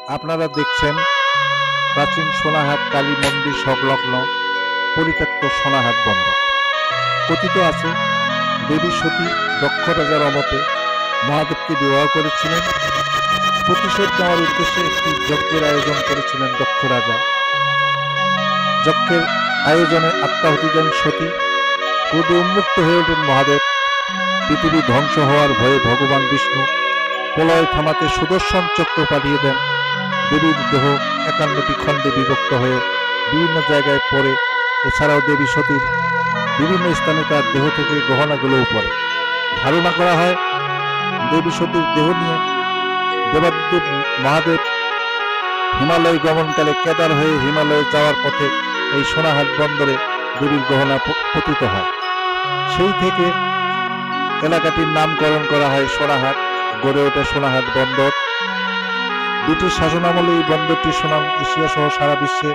আপনারা দেখছেন প্রাচীন সোনাহাট কালী মন্দির সংলগ্ন পরিত্যক্ত সোনাহাট বন্দর। কথিত আছে দেবী সতী দক্ষ রাজার অমতে মহাদেবকে বিবাহ করেছিলেন। প্রতিশোধ নেওয়ার উদ্দেশ্যে একটি যজ্ঞের আয়োজন করেছিলেন দক্ষ রাজা। যজ্ঞের আয়োজনে আত্মাহুতি দেন সতী। ক্রোধে উন্মুক্ত হয়ে ওঠেন মহাদেব। পৃথিবী ধ্বংস হওয়ার ভয়ে ভগবান বিষ্ণু প্রলয় থামাতে সুদর্শন চক্র পাঠিয়ে দেন। দেবীর দেহ 51টি খণ্ডে বিভক্ত হয়ে বিভিন্ন জায়গায় পড়ে। এছাড়াও দেবী সতীর বিভিন্ন স্থানে তার দেহ থেকে গহনাগুলোও পড়ে। ধারণা করা হয় দেবী সতীর দেহ নিয়ে দেবাদিদেব মহাদেব হিমালয় গমনকালে কেদার হয়ে হিমালয়ে যাওয়ার পথে এই সোনাহাট বন্দরে দেবীর গহনা পতিত হয়। সেই থেকে এলাকাটির নামকরণ করা হয় সোনাহাট, গড়ে ওঠে সোনাহাট বন্দর। ব্রিটিশ শাসনামলে এই বন্দরটি সুনাম এশিয়া সহ সারা বিশ্বে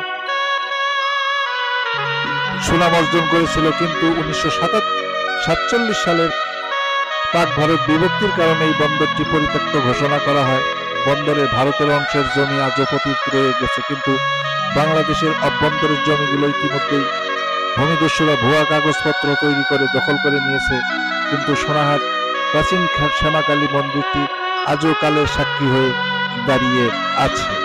সুনাম অর্জন করেছিল, কিন্তু 1947 সালের পাক ভারত বিভক্তির কারণে এই বন্দরটি পরিত্যক্ত ঘোষণা করা হয়। বন্দরের ভারতের অংশের জমি আজও পতিত রয়ে গেছে, কিন্তু বাংলাদেশের অভ্যন্তরের জমিগুলো ইতিমধ্যেই ভূমিদস্যুরা ভুয়া কাগজপত্র তৈরি করে দখল করে নিয়েছে। কিন্তু সোনাহাট প্রাচীন শ্যামাকালী মন্দিরটি আজও কালের সাক্ষী হয়ে দাঁড়িয়ে আছে।